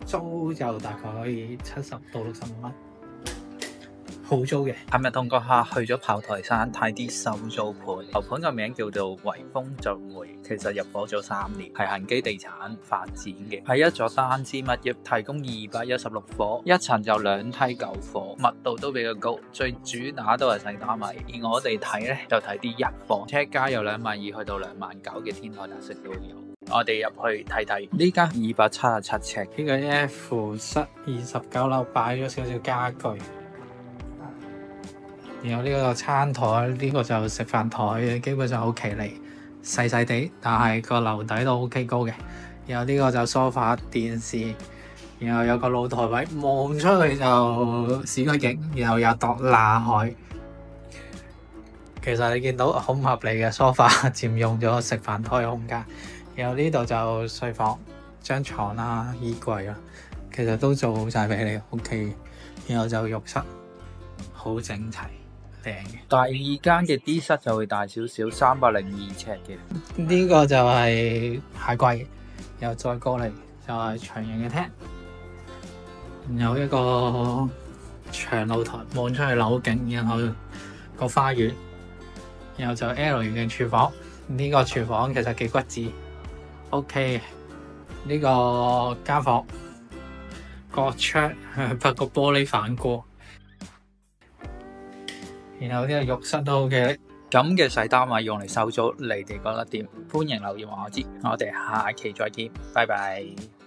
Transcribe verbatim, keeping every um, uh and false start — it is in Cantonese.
租就大概可以七十到六十蚊，好租嘅。 琴日同個客去咗炮台山睇啲收租盤，樓盤個名叫做維豐俊匯，其實入伙咗三年，係恒基地產發展嘅，係一座單支物業，提供二百一十六伙，一層就兩梯九伙，密度都比較高，最主打都係細單位。而我哋睇呢，就睇啲一房，尺價由兩萬二去到兩萬九嘅天台特色都有。我哋入去睇睇呢間二百七十七尺， 呢個 F 室二十九樓擺咗少少家具，然後呢個餐台，呢、這個就食飯台，基本上好企理，細細地，但係個樓底都 OK 高嘅。然後呢個就梳化電視，然後有個露台位，望出去就市區景，然後有朵南海。其實你見到好唔合理嘅梳化佔用咗食飯台嘅空間。然後呢度就睡房，張床啦、衣櫃啦，其實都做好晒俾你 ，OK。然後就浴室，好整齊，靚嘅。 第二間嘅 D 室就會大少少，三百零二尺嘅。 呢個就係鞋櫃，然後再過嚟就係長形嘅廳，有一個長露台望出去樓景，然後個花園，然後就 L 型嘅廚房。呢、這個廚房其實幾骨子。O.K. 呢個間房個窗不過玻璃反光，然後呢個浴室都 OK。 咁嘅細單位用嚟收租，你哋覺得點？歡迎留言話我知，我哋下期再見，拜拜。